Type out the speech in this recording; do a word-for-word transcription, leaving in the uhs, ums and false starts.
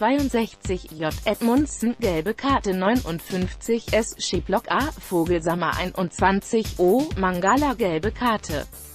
zweiundsechzig, J. Edmundson, gelbe Karte neunundfünfzig, S. Shiplock A. Vogelsammer einundzwanzig, O. Mangala, gelbe Karte